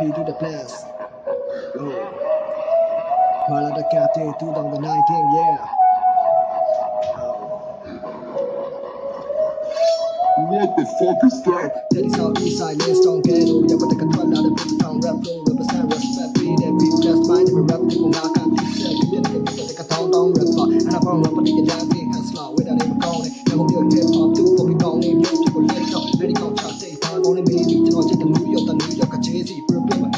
P to the plus. Malada Captain 2019, yeah. What the fuck is that? Teddy Southeast Side, Lance Stone Ghetto. Yeah, but the control out of 50 pound rap flow. Represent respect, be that beat, just mind. Every rap, people now can't teach that. Community, but they can talk down rapper. And I'm on rapper, they get down, big and slow. Without even going, never be a hip hop, too. But we don't need people let it go. Let it go, try to say, time on the baby. To know, just the New York, Crazy. Brooklyn,